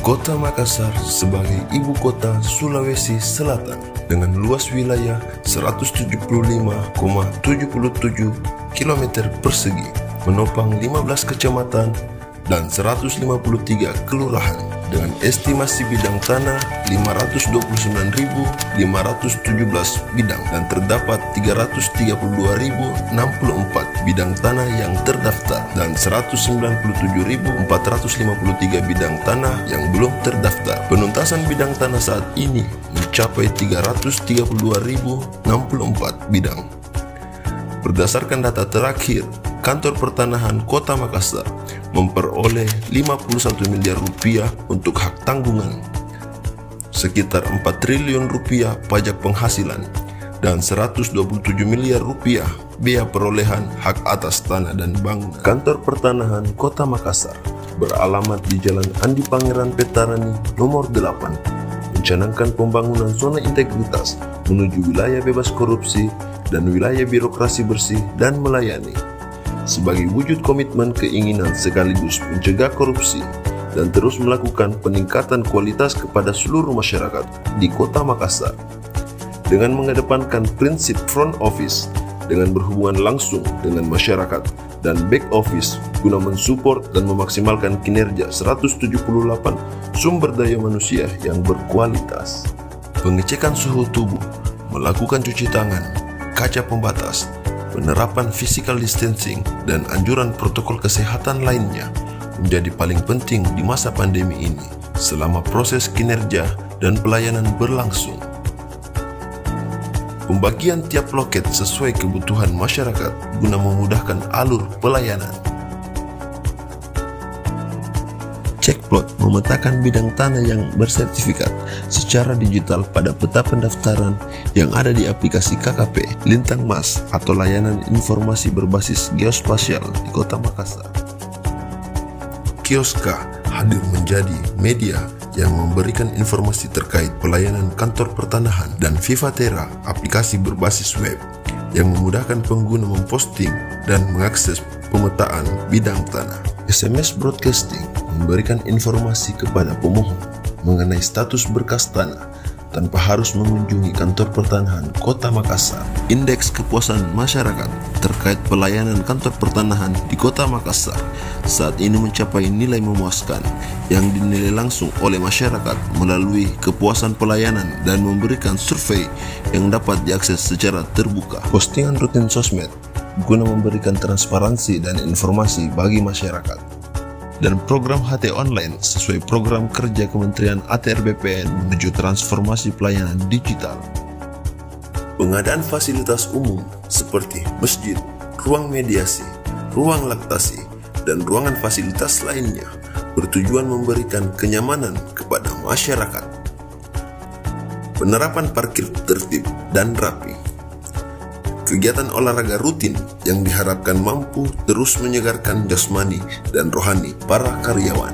Kota Makassar sebagai ibu kota Sulawesi Selatan dengan luas wilayah 175,77 km persegi, menopang 15 kecamatan dan 153 kelurahan dengan estimasi bidang tanah 529.517 bidang dan terdapat 332.064 bidang tanah yang terdaftar dan 197.453 bidang tanah yang belum terdaftar. Penuntasan bidang tanah saat ini mencapai 332.064 bidang. Berdasarkan data terakhir, Kantor Pertanahan Kota Makassar memperoleh 51 miliar rupiah untuk hak tanggungan, sekitar 4 triliun rupiah pajak penghasilan, dan 127 miliar rupiah biaya perolehan hak atas tanah dan bangunan. Kantor Pertanahan Kota Makassar beralamat di Jalan Andi Pangeran Petarani nomor 8, mencanangkan pembangunan zona integritas menuju wilayah bebas korupsi dan wilayah birokrasi bersih dan melayani. Sebagai wujud komitmen keinginan sekaligus mencegah korupsi dan terus melakukan peningkatan kualitas kepada seluruh masyarakat di Kota Makassar dengan mengedepankan prinsip front office dengan berhubungan langsung dengan masyarakat dan back office guna mensupport dan memaksimalkan kinerja 178 sumber daya manusia yang berkualitas. Pengecekan suhu tubuh, melakukan cuci tangan, kaca pembatas, penerapan physical distancing, dan anjuran protokol kesehatan lainnya menjadi paling penting di masa pandemi ini selama proses kinerja dan pelayanan berlangsung. Pembagian tiap loket sesuai kebutuhan masyarakat guna memudahkan alur pelayanan. Cekplot memetakan bidang tanah yang bersertifikat secara digital pada peta pendaftaran yang ada di aplikasi KKP Lintang Mas atau layanan informasi berbasis geospasial di Kota Makassar. Kioska hadir menjadi media yang memberikan informasi terkait pelayanan kantor pertanahan, dan Vivatera, aplikasi berbasis web yang memudahkan pengguna memposting dan mengakses pemetaan bidang tanah. SMS broadcasting memberikan informasi kepada pemohon mengenai status berkas tanah tanpa harus mengunjungi kantor pertanahan Kota Makassar. Indeks kepuasan masyarakat terkait pelayanan kantor pertanahan di Kota Makassar saat ini mencapai nilai memuaskan yang dinilai langsung oleh masyarakat melalui kepuasan pelayanan dan memberikan survei yang dapat diakses secara terbuka. Postingan rutin sosmed guna memberikan transparansi dan informasi bagi masyarakat, dan program HT online sesuai program kerja Kementerian ATR BPN menuju transformasi pelayanan digital. Pengadaan fasilitas umum seperti masjid, ruang mediasi, ruang laktasi, dan ruangan fasilitas lainnya bertujuan memberikan kenyamanan kepada masyarakat. Penerapan parkir tertib dan rapi. Kegiatan olahraga rutin yang diharapkan mampu terus menyegarkan jasmani dan rohani para karyawan.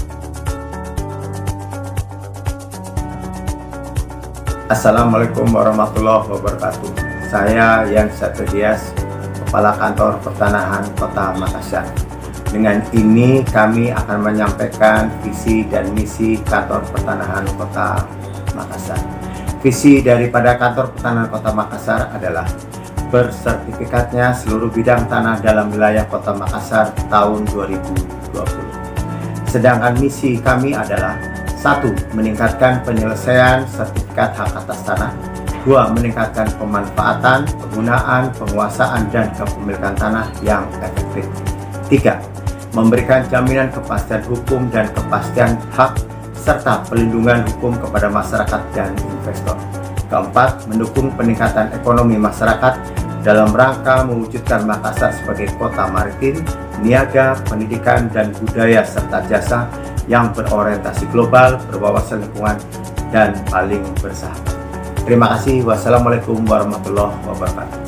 Assalamualaikum warahmatullahi wabarakatuh. Saya Yan Satridias, Kepala Kantor Pertanahan Kota Makassar. Dengan ini kami akan menyampaikan visi dan misi Kantor Pertanahan Kota Makassar. Visi daripada Kantor Pertanahan Kota Makassar adalah bersertifikatnya seluruh bidang tanah dalam wilayah Kota Makassar tahun 2020. Sedangkan misi kami adalah 1. Meningkatkan penyelesaian sertifikat hak atas tanah. 2. Meningkatkan pemanfaatan, penggunaan, penguasaan, dan kepemilikan tanah yang efektif. 3. Memberikan jaminan kepastian hukum dan kepastian hak serta pelindungan hukum kepada masyarakat dan investor. 4. Mendukung peningkatan ekonomi masyarakat dalam rangka mewujudkan Makassar sebagai kota maritim, niaga, pendidikan, dan budaya serta jasa yang berorientasi global, berwawasan lingkungan, dan paling bersahabat. Terima kasih. Wassalamualaikum warahmatullahi wabarakatuh.